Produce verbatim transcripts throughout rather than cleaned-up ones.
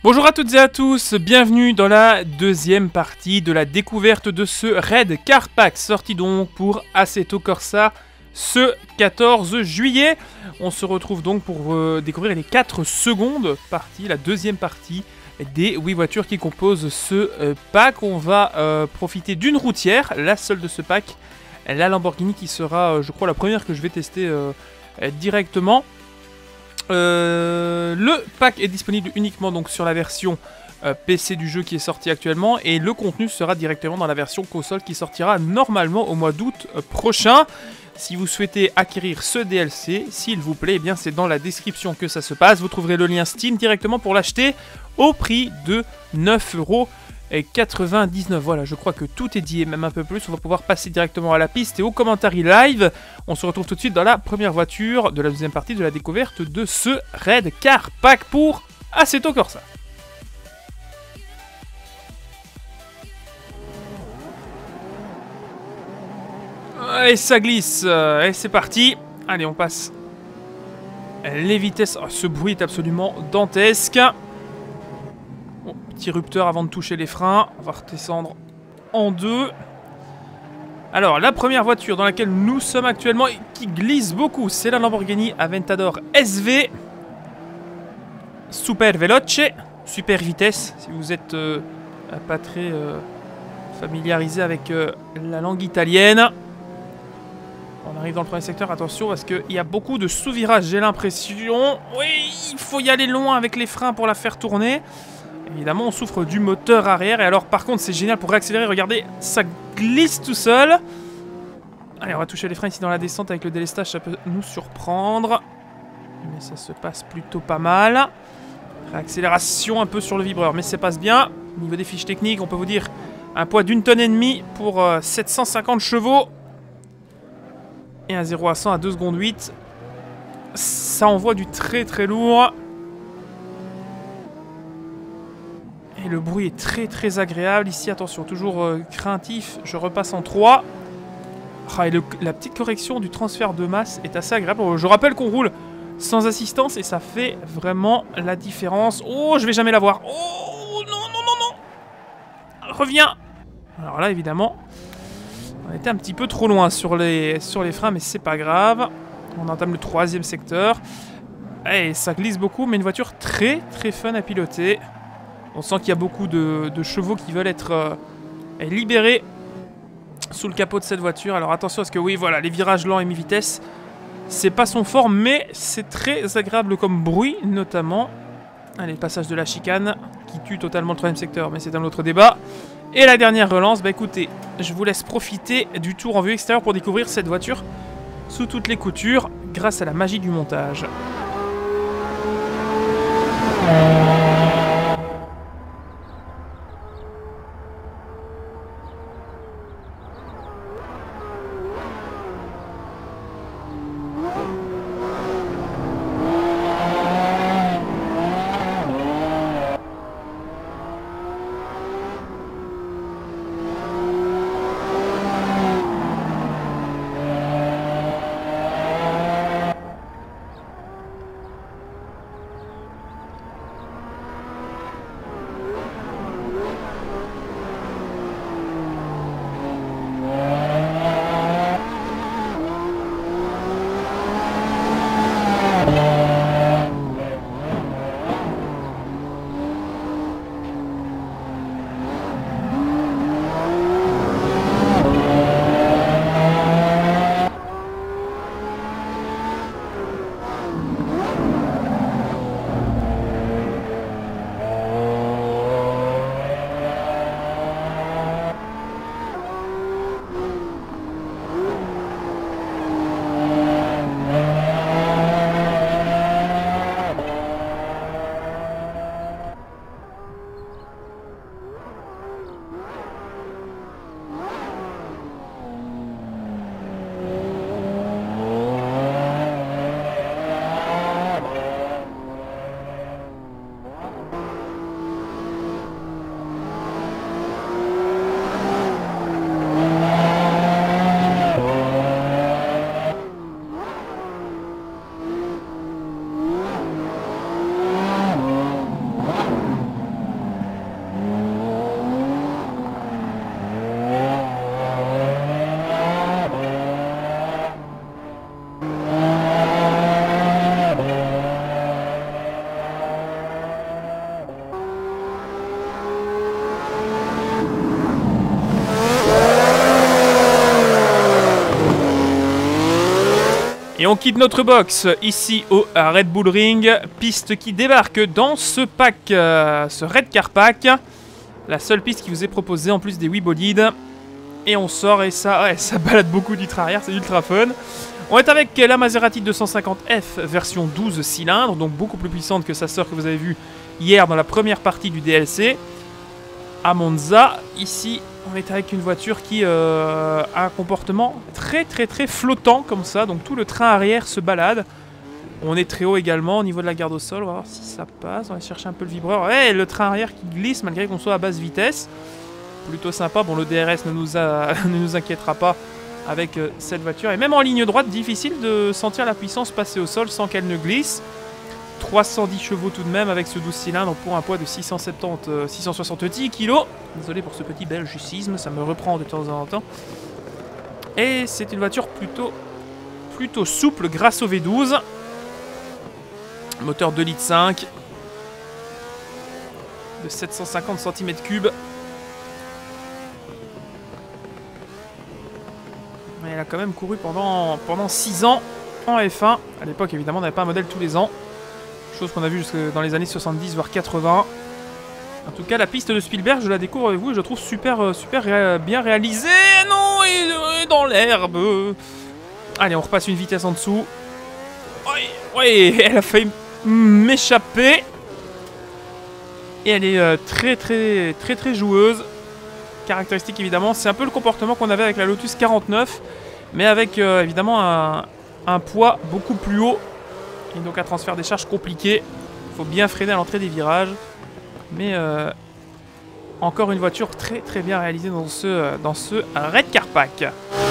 Bonjour à toutes et à tous, bienvenue dans la deuxième partie de la découverte de ce Red Car Pack, sorti donc pour Assetto Corsa ce quatorze juillet. On se retrouve donc pour euh, découvrir les quatre secondes parties, la deuxième partie des huit voitures qui composent ce euh, pack. On va euh, profiter d'une routière, la seule de ce pack, la Lamborghini qui sera, euh, je crois, la première que je vais tester euh, directement. Euh, le pack est disponible uniquement donc sur la version euh, P C du jeu qui est sorti actuellement, et le contenu sera directement dans la version console qui sortira normalement au mois d'août euh, prochain. Si vous souhaitez acquérir ce D L C, s'il vous plaît, eh bien c'est dans la description que ça se passe. Vous trouverez le lien Steam directement pour l'acheter au prix de neuf euros quatre-vingt-dix-neuf. Voilà, je crois que tout est dit et même un peu plus. On va pouvoir passer directement à la piste et aux commentaires live. On se retrouve tout de suite dans la première voiture de la deuxième partie de la découverte de ce Red Car Pack pour Assetto Corsa. Et ça glisse. Et c'est parti. Allez, on passe les vitesses. Oh, ce bruit est absolument dantesque. Bon, petit rupteur avant de toucher les freins. On va redescendre en deux. Alors, la première voiture dans laquelle nous sommes actuellement et qui glisse beaucoup, c'est la Lamborghini Aventador S V. Super veloce, super vitesse. Si vous êtes euh, pas très euh, familiarisé avec euh, la langue italienne. On arrive dans le premier secteur, attention parce qu'il y a beaucoup de sous-virages, j'ai l'impression. Oui, il faut y aller loin avec les freins pour la faire tourner. Évidemment, on souffre du moteur arrière. Et alors, par contre, c'est génial pour réaccélérer. Regardez, ça glisse tout seul. Allez, on va toucher les freins ici dans la descente avec le délestage. Ça peut nous surprendre. Mais ça se passe plutôt pas mal. Réaccélération un peu sur le vibreur, mais ça passe bien. Au niveau des fiches techniques, on peut vous dire un poids d'une tonne et demie pour euh, sept cent cinquante chevaux. Et un zéro à cent à deux secondes huit. Ça envoie du très très lourd. Et le bruit est très très agréable. Ici, attention, toujours euh, craintif. Je repasse en trois. Ah, et le, la petite correction du transfert de masse est assez agréable. Je rappelle qu'on roule sans assistance et ça fait vraiment la différence. Oh, je vais jamais la voir. Oh, non, non, non, non. Reviens. Alors là, évidemment, on était un petit peu trop loin sur les, sur les freins, mais c'est pas grave. On entame le troisième secteur. Et ça glisse beaucoup, mais une voiture très très fun à piloter. On sent qu'il y a beaucoup de, de chevaux qui veulent être euh, libérés sous le capot de cette voiture. Alors attention parce que oui, voilà, les virages lents et mi-vitesse, c'est pas son fort, mais c'est très agréable comme bruit, notamment. Allez, le passage de la chicane qui tue totalement le troisième secteur, mais c'est un autre débat. Et la dernière relance, bah écoutez, je vous laisse profiter du tour en vue extérieure pour découvrir cette voiture sous toutes les coutures, grâce à la magie du montage. Et on quitte notre box ici au Red Bull Ring. Piste qui débarque dans ce pack, euh, ce Red Car Pack. La seule piste qui vous est proposée en plus des huit bolides. Et on sort et ça, ouais, ça balade beaucoup du train arrière, c'est ultra fun. On est avec la Maserati deux cent cinquante F version douze cylindres, donc beaucoup plus puissante que sa sœur que vous avez vue hier dans la première partie du D L C. À Monza, ici, on est avec une voiture qui euh, a un comportement très très très flottant comme ça, donc tout le train arrière se balade. On est très haut également au niveau de la garde au sol, on va voir si ça passe, on va chercher un peu le vibreur. Ouais, le train arrière qui glisse malgré qu'on soit à basse vitesse. Plutôt sympa, bon le D R S ne nous, a, ne nous inquiétera pas avec euh, cette voiture. Et même en ligne droite, difficile de sentir la puissance passer au sol sans qu'elle ne glisse. trois cent dix chevaux tout de même avec ce douze cylindres pour un poids de six cent soixante-dix, euh, six cent soixante-dix kilos. Désolé pour ce petit belgicisme, ça me reprend de temps en temps. Et c'est une voiture plutôt, plutôt souple grâce au V douze. Moteur deux litres cinq de sept cent cinquante centimètres cubes. Elle a quand même couru pendant, pendant six ans en F un. À l'époque, évidemment, on n'avait pas un modèle tous les ans. Chose qu'on a vu jusque dans les années soixante-dix, voire quatre-vingts. En tout cas, la piste de Spielberg, je la découvre avec vous et je trouve super, super ré bien réalisée. Non, et, et dans l'herbe. Allez, on repasse une vitesse en dessous. Oui, oui, elle a failli m'échapper. Et elle est euh, très, très, très, très joueuse. Caractéristique évidemment, c'est un peu le comportement qu'on avait avec la Lotus quarante-neuf, mais avec euh, évidemment un, un poids beaucoup plus haut et donc un transfert des charges compliqué. Il faut bien freiner à l'entrée des virages, mais euh, encore une voiture très très bien réalisée dans ce, dans ce Red Car Pack.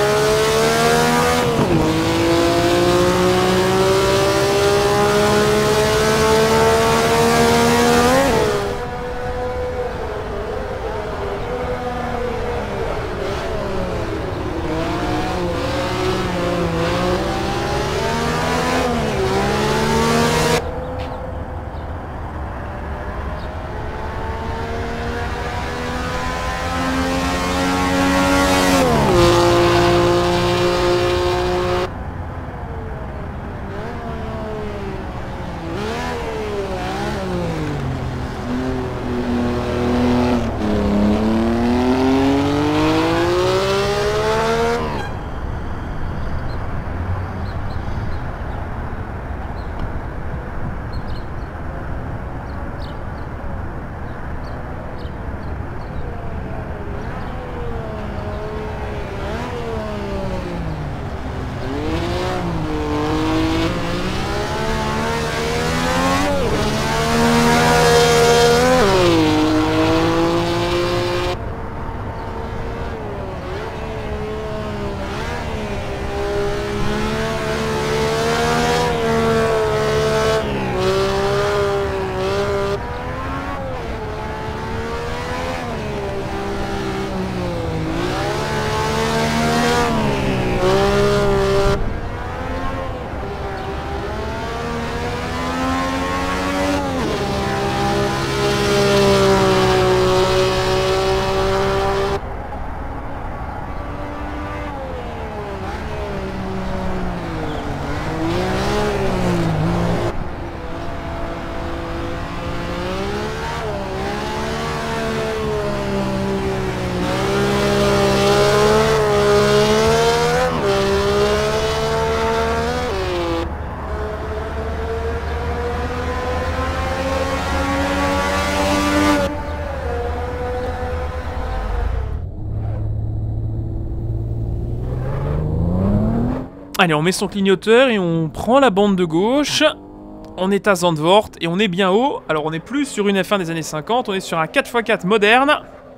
Allez, on met son clignoteur et on prend la bande de gauche. On est à Zandvoort et on est bien haut. Alors on n'est plus sur une F un des années cinquante, on est sur un quatre par quatre moderne.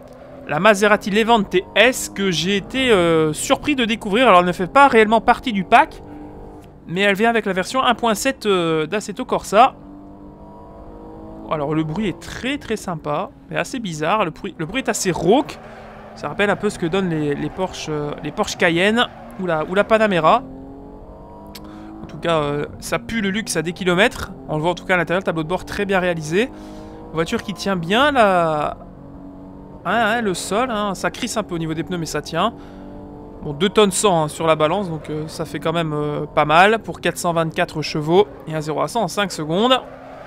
La Maserati Levante S que j'ai été euh, surpris de découvrir. Alors elle ne fait pas réellement partie du pack, mais elle vient avec la version un point sept euh, d'Assetto Corsa. Alors le bruit est très très sympa, mais assez bizarre. Le bruit, le bruit est assez rauque. Ça rappelle un peu ce que donnent les, les, Porsche, euh, les Porsche Cayenne ou la, ou la Panamera. En tout cas, euh, ça pue le luxe à des kilomètres. On le voit en tout cas à l'intérieur, le tableau de bord très bien réalisé. Voiture qui tient bien la... hein, hein, le sol. Hein. Ça crisse un peu au niveau des pneus, mais ça tient. Bon, deux tonnes cent hein, sur la balance, donc euh, ça fait quand même euh, pas mal pour quatre cent vingt-quatre chevaux et un zéro à cent en cinq secondes.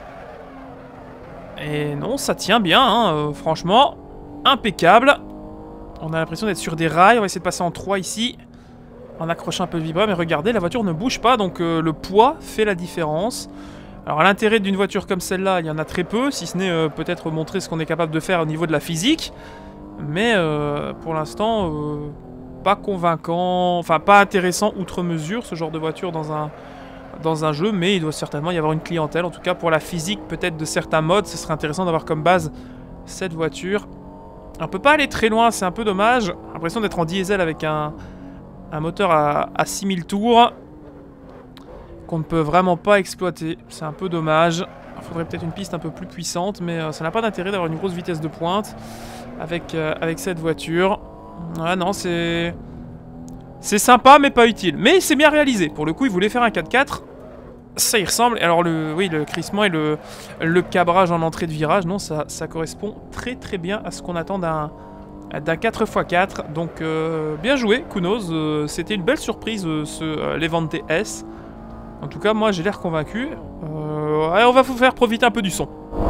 Et non, ça tient bien, hein, euh, franchement, impeccable. On a l'impression d'être sur des rails, on va essayer de passer en trois ici, en accrochant un peu le vibreur, mais regardez, la voiture ne bouge pas, donc euh, le poids fait la différence. Alors l'intérêt d'une voiture comme celle-là, il y en a très peu, si ce n'est euh, peut-être montrer ce qu'on est capable de faire au niveau de la physique. Mais euh, pour l'instant, euh, pas convaincant, enfin pas intéressant outre mesure ce genre de voiture dans un, dans un jeu, mais il doit certainement y avoir une clientèle, en tout cas pour la physique peut-être de certains modes, ce serait intéressant d'avoir comme base cette voiture. On peut pas aller très loin, c'est un peu dommage, j'ai l'impression d'être en diesel avec un, un moteur à, à six mille tours, qu'on ne peut vraiment pas exploiter, c'est un peu dommage. Il faudrait peut-être une piste un peu plus puissante, mais euh, ça n'a pas d'intérêt d'avoir une grosse vitesse de pointe avec, euh, avec cette voiture. Ouais, non, c'est... C'est sympa, mais pas utile. Mais c'est bien réalisé. Pour le coup, ils voulaient faire un quatre quatre. Ça y ressemble. Alors, le, oui, le crissement et le, le cabrage en entrée de virage, non, ça, ça correspond très très bien à ce qu'on attend d'un d'un quatre par quatre. Donc, euh, bien joué, Kunos. Euh, C'était une belle surprise, euh, ce euh, Levante S. En tout cas, moi, j'ai l'air convaincu. Euh, ouais, on va vous faire profiter un peu du son.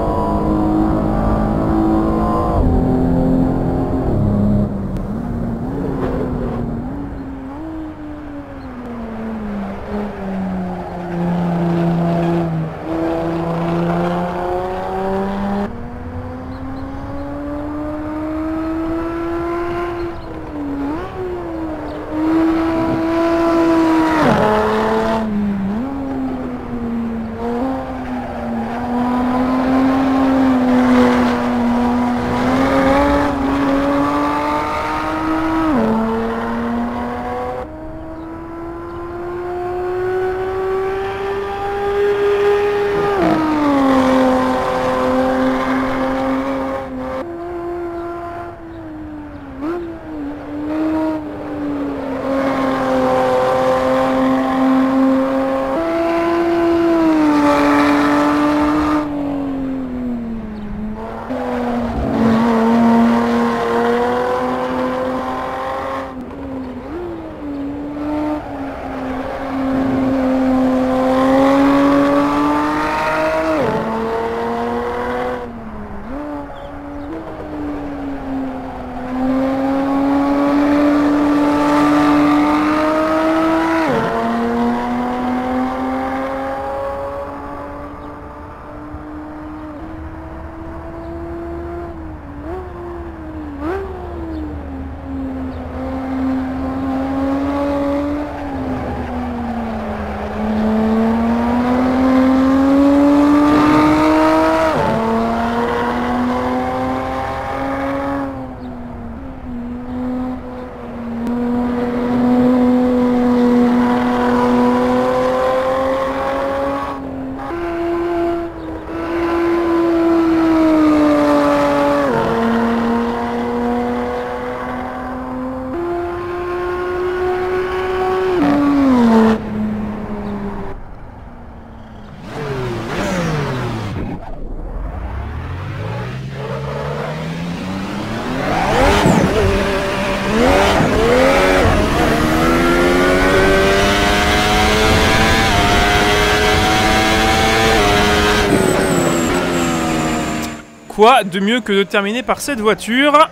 Quoi de mieux que de terminer par cette voiture?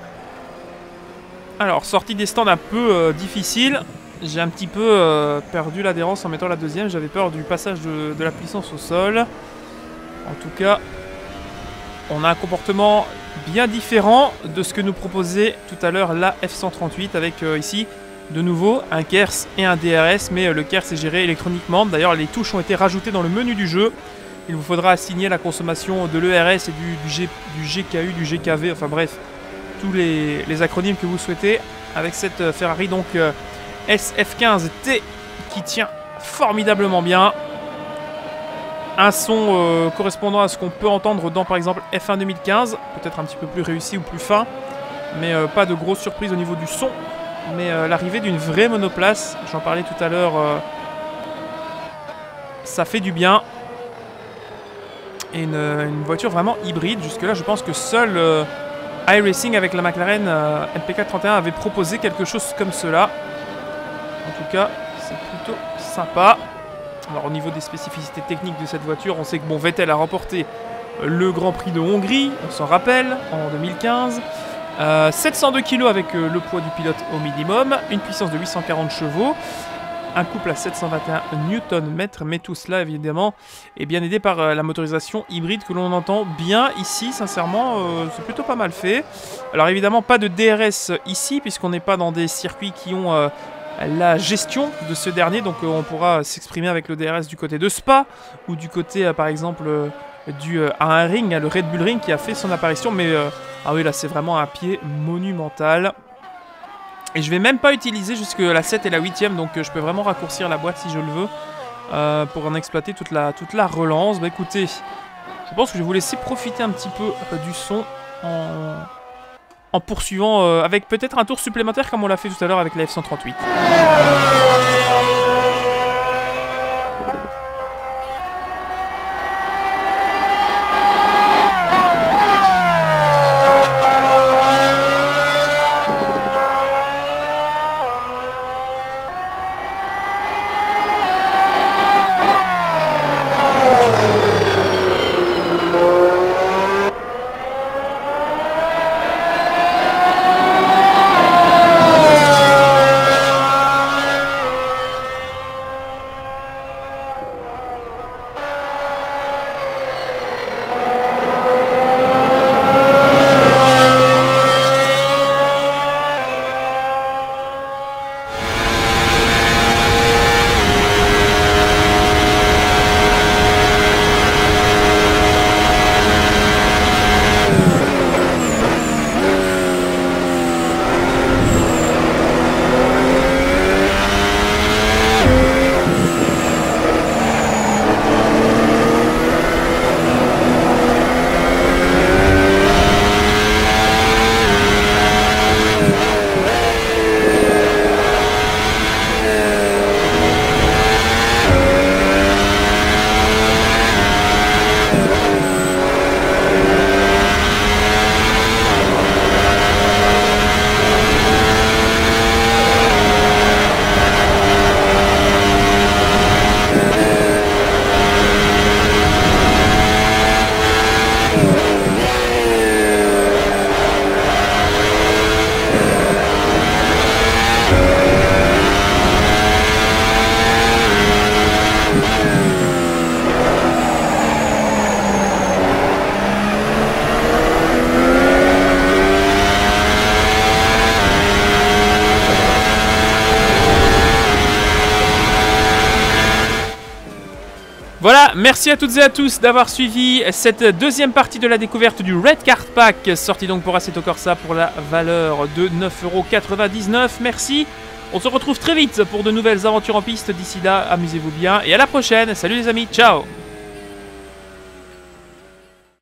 Alors, sortie des stands un peu euh, difficile. J'ai un petit peu euh, perdu l'adhérence en mettant la deuxième. J'avais peur du passage de, de la puissance au sol. En tout cas, on a un comportement bien différent de ce que nous proposait tout à l'heure la F cent trente-huit avec euh, ici, de nouveau, un KERS et un D R S. Mais euh, le KERS est géré électroniquement. D'ailleurs, les touches ont été rajoutées dans le menu du jeu. Il vous faudra assigner la consommation de l'E R S et du, du, G, du G K U, du G K V, enfin bref, tous les, les acronymes que vous souhaitez avec cette Ferrari donc euh, S F quinze T qui tient formidablement bien. Un son euh, correspondant à ce qu'on peut entendre dans par exemple F un deux mille quinze, peut-être un petit peu plus réussi ou plus fin, mais euh, pas de grosse surprise au niveau du son. Mais euh, l'arrivée d'une vraie monoplace, j'en parlais tout à l'heure, euh, ça fait du bien. Et une, une voiture vraiment hybride. Jusque-là, je pense que seul euh, iRacing avec la McLaren euh, M P quatre trente et un avait proposé quelque chose comme cela. En tout cas, c'est plutôt sympa. Alors au niveau des spécificités techniques de cette voiture, on sait que bon, Vettel a remporté le Grand Prix de Hongrie, on s'en rappelle, en deux mille quinze. Euh, sept cent deux kilos avec euh, le poids du pilote au minimum, une puissance de huit cent quarante chevaux, un couple à sept cent vingt et un newton-mètres, mais tout cela évidemment est bien aidé par euh, la motorisation hybride que l'on entend bien ici, sincèrement, euh, c'est plutôt pas mal fait. Alors évidemment pas de D R S ici, puisqu'on n'est pas dans des circuits qui ont euh, la gestion de ce dernier, donc euh, on pourra s'exprimer avec le D R S du côté de Spa, ou du côté euh, par exemple euh, du euh, à un ring, le Red Bull Ring qui a fait son apparition, mais euh, ah oui là c'est vraiment un pied monumental. Et je vais même pas utiliser jusque la sept et la huitième, donc euh, je peux vraiment raccourcir la boîte si je le veux, euh, pour en exploiter toute la, toute la relance. Bah écoutez, je pense que je vais vous laisser profiter un petit peu euh, du son en, en poursuivant euh, avec peut-être un tour supplémentaire comme on l'a fait tout à l'heure avec la F cent trente-huit. Voilà, merci à toutes et à tous d'avoir suivi cette deuxième partie de la découverte du Red Card Pack, sorti donc pour Assetto Corsa pour la valeur de neuf euros quatre-vingt-dix-neuf. Merci, on se retrouve très vite pour de nouvelles aventures en piste. D'ici là, amusez-vous bien et à la prochaine. Salut les amis, ciao!